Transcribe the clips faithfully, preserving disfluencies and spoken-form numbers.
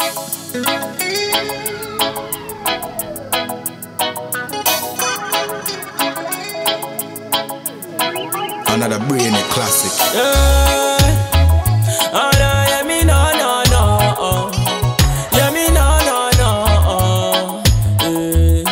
Another brainy classic. Yeah. Oh no, yeah me no no no. Oh. Yeah me no no no. Oh. Yeah.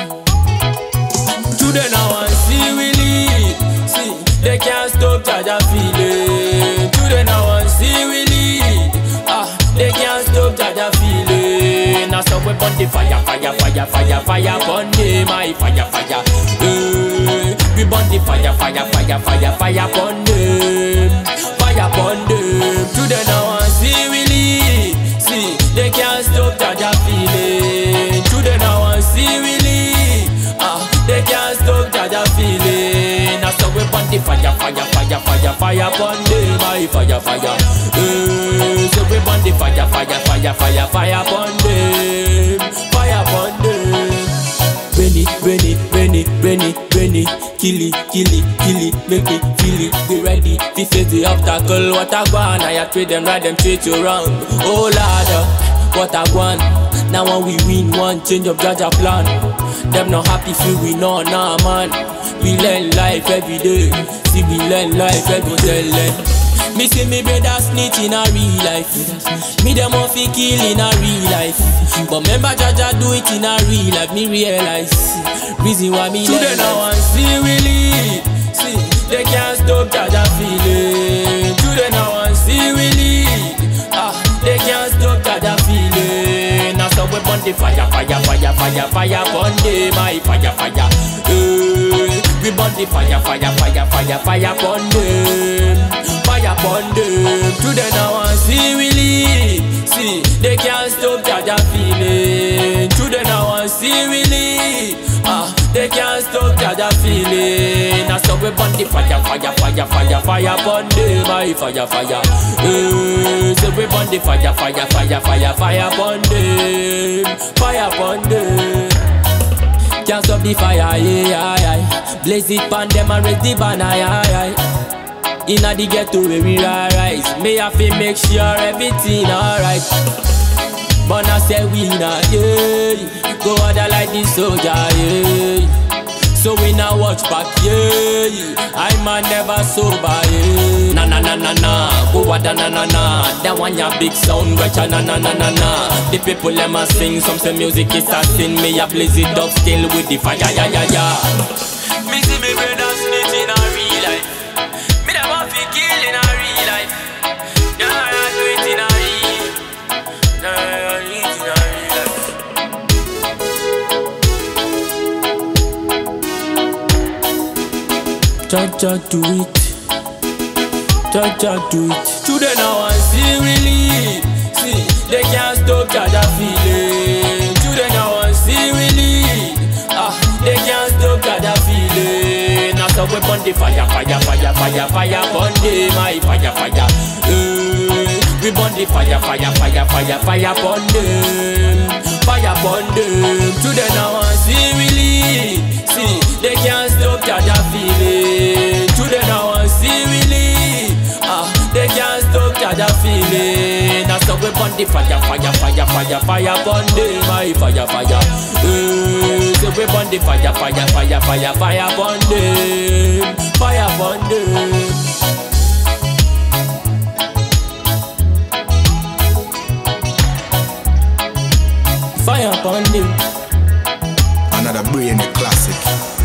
Today now I see we lead. See, they can't stop Jaja feeling. Today now I see we lead. Ah, they can't stop Jaja feeling. Now so we burn the fire, fire, fire, fire, fire, burn the my fire, fire. Yeah. We burn the fire, fire, fire, fire, fire burn them, fire burn them. Today now I see we lead. See, they can't stop Jaja feeling. Today now I see we lead. Ah, they can't stop Jaja feeling. Now so we burn the fire, fire, fire, fire, fire burn them, my fire, fire. Eh, so we burn the fire, fire, fire, fire, fire burn them, fire burn them. Benny, Benny, Benny, Benny, Benny. Kill it, kill it, kill it, make me feel it. Be ready, to face the obstacle. What I want, I treat them right, them treat you wrong. Oh Lord, what I want. Now when we win one, change of Jaja plan. Them not happy feel we know, nah man. We learn life every day. See we learn life every day. Me see me brother snitch in a real life. Me them off fi kill in a real life. But remember Jaja do it in a real life. Me realize reason why me today now I see we lead. See, they can't stop Jaja feeling. Today now I see we lead. Ah, they can't stop Jaja feeling. Now so we burn the fire, fire, fire, fire, fire, burn the my fire, fire. Eh, we burn the fire, fire, fire, fire, fire, burn them, fire burn them. Today now I see we lead. See, they can't stop Jaja feeling. Today now I see we lead. Ah, they can't stop Jaja feeling. Now so we burn the fire, fire, fire, fire, fire burn them, my fire, fire. Eh, so we burn the fire, fire, fire, fire, fire burn them, fire burn them. Can't stop the fire, yeah, yeah. Blaze it pan them and raise the banner, yeah, yeah. Inna the ghetto where we rise. Me have to make sure everything alright. But I say we not, yeah. Go other like the soldier, yeah. So we now watch back, yeah. I man never sober, yeah. Na na na na na, go other na na na. That one ya big sound, watch na na na na na. The people them a sing, some say music is a sin. Me a blaze it up still with the fire, yeah yeah yeah. Me see me brothers snitch in a real life. Me never feel kill in a real life. Nah, I do it in a real. Nah, I do it in a real life. Jaja do it. Jaja do it. Today now I see we lead. See, they can't stop Jaja feeling. Today now I see we lead. Ah, they can't stop Jaja feeling. Now so we burn the fire, fire, fire, fire, fire, burn the my fire, fire. Eh, we burn the fire, fire, fire, fire, fire, burn them, fire burn them. Today now I see we lead. See, they can't stop Jaja feeling. Today now I see we lead. Ah, they can't stop Jaja feeling. Now so we burn the fire, fire, fire, fire, fire, burn them, my fire, fire. Eh, so we burn the fire, fire, fire, fire, fire, burn them, fire burn them. Fire burn them. Another brainy classic.